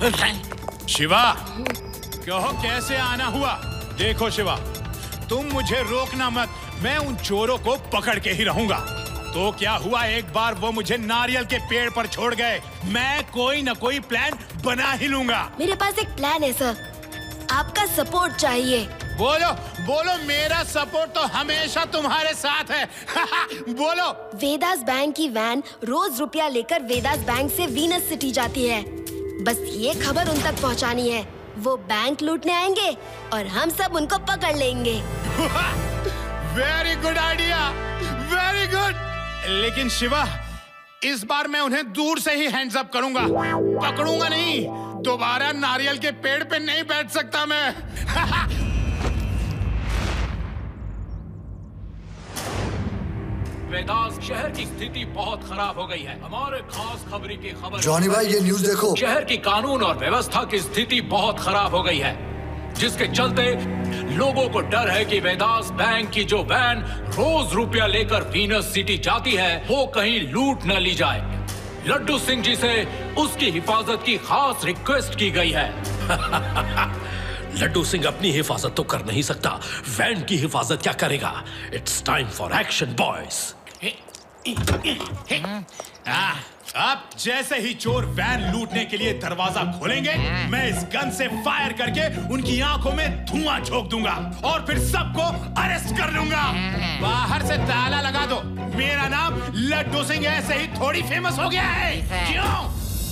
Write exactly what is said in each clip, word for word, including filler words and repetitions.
शिवा, कहो कैसे आना हुआ? देखो शिवा, तुम मुझे रोकना मत, मैं उन चोरों को पकड़ के ही रहूंगा। तो क्या हुआ, एक बार वो मुझे नारियल के पेड़ पर छोड़ गए, मैं कोई न कोई प्लान बना ही लूंगा। मेरे पास एक प्लान है सर, आपका सपोर्ट चाहिए। बोलो बोलो, मेरा सपोर्ट तो हमेशा तुम्हारे साथ है। बोलो। वेदास बैंक की वैन रोज रुपया लेकर वेदास बैंक से वीनस सिटी जाती है। बस ये खबर उन तक पहुंचानी है। वो बैंक लूटने आएंगे और हम सब उनको पकड़ लेंगे। Very good idea, very good. लेकिन शिवा, इस बार मैं उन्हें दूर से ही हैंड्स अप करूंगा, पकड़ूंगा नहीं। दोबारा नारियल के पेड़ पे नहीं बैठ सकता मैं। वेदास शहर की स्थिति बहुत खराब हो गई है। हमारे खास खबरी की खबर। जॉनी भाई, ये न्यूज़ देखो। शहर की कानून और व्यवस्था की स्थिति बहुत खराब हो गई है, जिसके चलते लोगों को डर है कि वेदास बैंक की जो वैन रोज रुपया लेकर वीनस सिटी जाती है, वो कहीं लूट न ली जाए। लड्डू सिंह जी से उसकी हिफाजत की खास रिक्वेस्ट की गई है। लड्डू सिंह अपनी हिफाजत तो कर नहीं सकता, वैन की हिफाजत क्या करेगा? It's time for action boys. अब जैसे ही चोर वैन लूटने के लिए दरवाजा खोलेंगे, मैं इस गन से फायर करके उनकी आंखों में धुआं झोंक दूंगा और फिर सबको अरेस्ट कर लूंगा। बाहर से ताला लगा दो, मेरा नाम लड्डू सिंह ऐसे ही थोड़ी फेमस हो गया है। क्यों?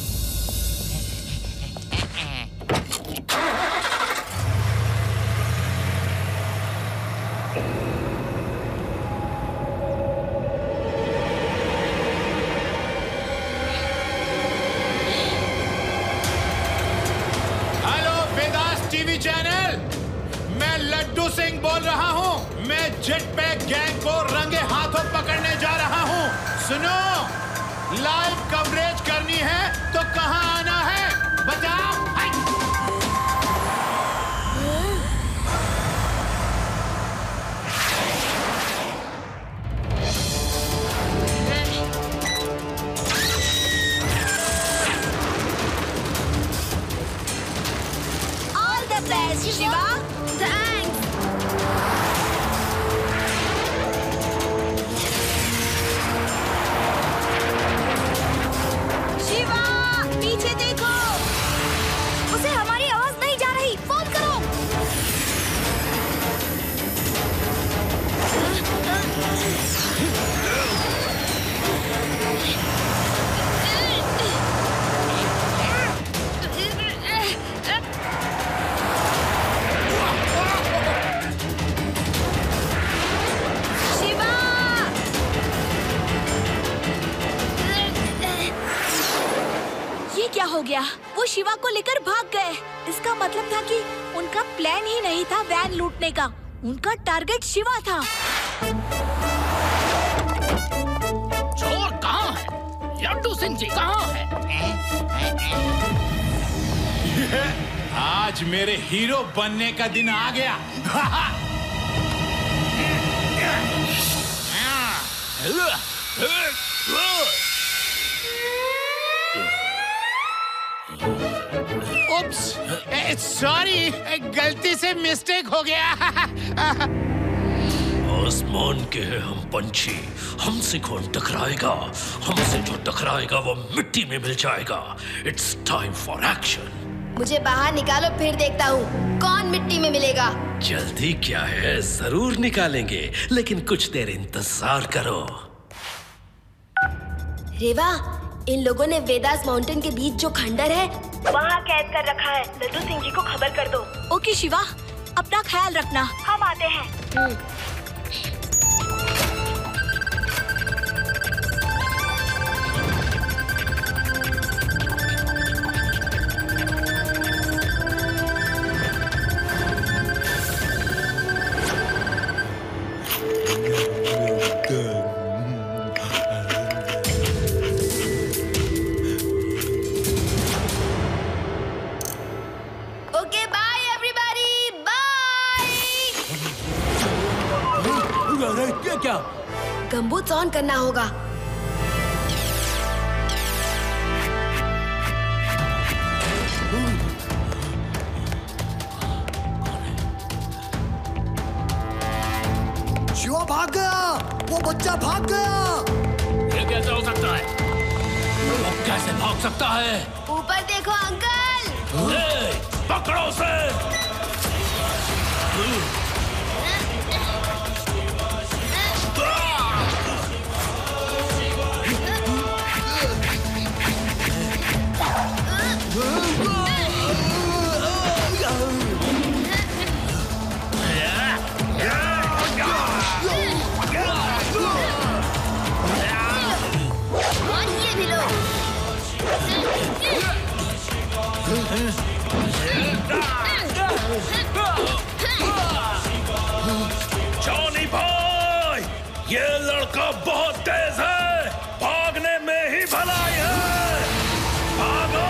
टीवी चैनल, मैं लड्डू सिंह बोल रहा हूं। मैं जेट पैक गैंग को रंगे हाथों पकड़ने जा रहा हूं। सुनो, लाइव कवरेज करनी है तो कहां आना है बताओ। शिवा, थैंक्स। शिवा, पीछे देखो, उसे हमारी आवाज नहीं जा रही, फोन करो। क्या हो गया? वो शिवा को लेकर भाग गए। इसका मतलब था कि उनका प्लान ही नहीं था वैन लूटने का, उनका टारगेट शिवा था। चोर कहाँ है? लड्डू सिंह जी कहाँ है? आज मेरे हीरो बनने का दिन आ गया। सॉरी, गलती से मिस्टेक हो गया। आसमान के हैं हम पंछी, हमसे कौन टकराएगा? हमसे जो टकराएगा वो मिट्टी में मिल जाएगा। It's time for action. मुझे बाहर निकालो, फिर देखता हूँ कौन मिट्टी में मिलेगा। जल्दी क्या है, जरूर निकालेंगे, लेकिन कुछ देर इंतजार करो। रेवा, इन लोगों ने वेदास माउंटेन के बीच जो खंडर है वहाँ कैद कर रखा है। लड्डू सिंह जी को खबर कर दो। ओके शिवा, अपना ख्याल रखना, हम आते हैं। गम्बूट्स ऑन करना होगा। शिवा भाग गया, वो बच्चा भाग गया। ये कैसे हो सकता है? वो कैसे भाग सकता है? ऊपर देखो अंकल। ए, पकड़ो उसे। और ये भी लो। जॉनी भाई, ये लड़का बहुत तेज है, भागने में ही भलाई है। भागो!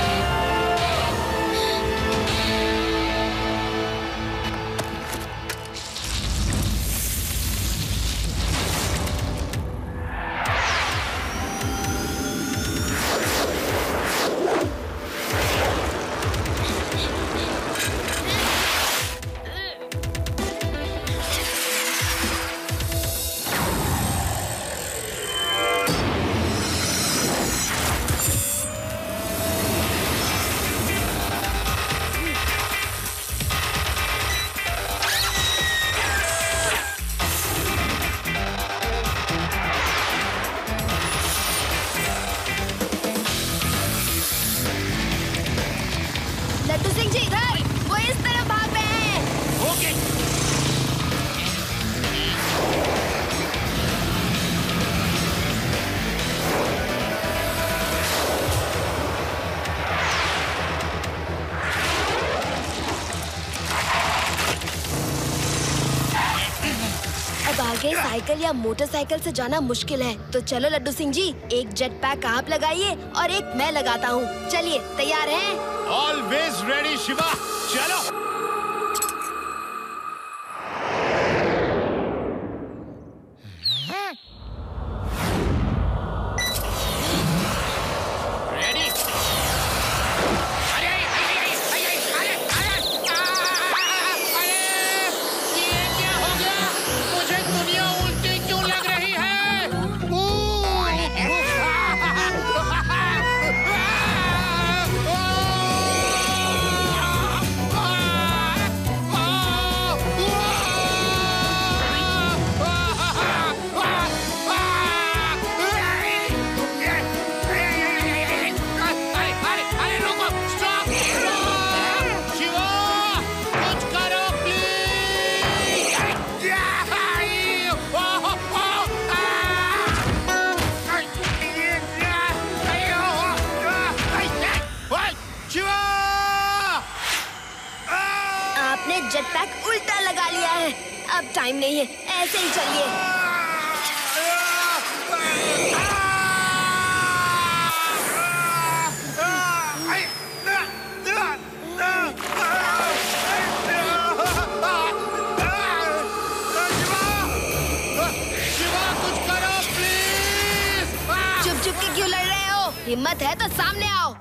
लड्डू सिंह जी इधर, वो इस तरफ भाग रहे हैं। ओके। अब आगे साइकिल या मोटरसाइकिल से जाना मुश्किल है, तो चलो लड्डू सिंह जी, एक जेट पैक आप लगाइए और एक मैं लगाता हूँ। चलिए, तैयार हैं? ऑलवेज रेडी शिवा, चलो। रेडी? अरे अरे अरे अरे अरे अरे ये क्या हो गया? मुझे दुनिया उल्टी क्यों लग रही है? आपने जेट पैक उल्टा लगा लिया है। अब टाइम नहीं है, ऐसे ही चलिए। चुप चुप के क्यों लड़ रहे हो? हिम्मत है तो सामने आओ।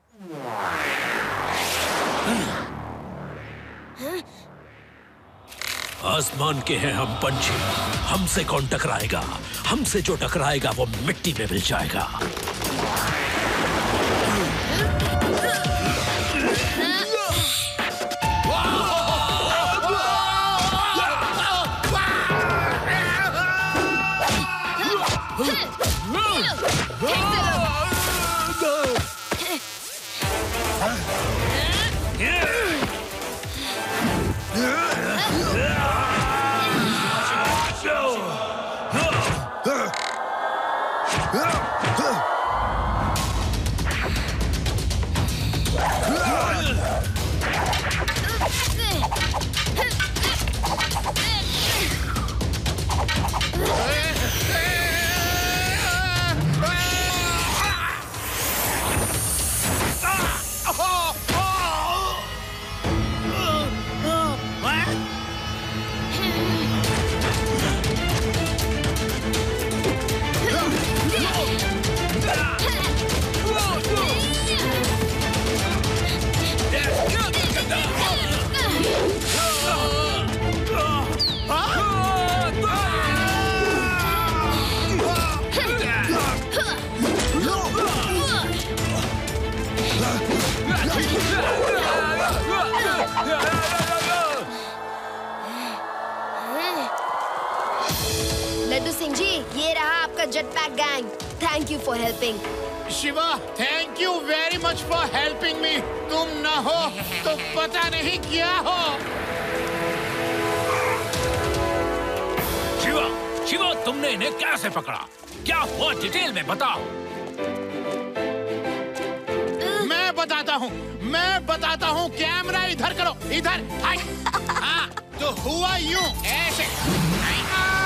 आसमान के हैं हम पंछी, हमसे कौन टकराएगा? हमसे जो टकराएगा वो मिट्टी में मिल जाएगा। लड्डू सिंह जी, ये रहा आपका jet pack gang. Thank you for helping. Shiva, thank you very much for helping me. तुम ना हो तो पता नहीं क्या हो। शिवा, शिवा, तुमने इन्हें कैसे पकड़ा? क्या हुआ, डिटेल में बताओ। मैं बताता हूँ, मैं बताता हूँ। कैमरा इधर करो, इधर। हाँ, तो हुआ यूं, ऐसे।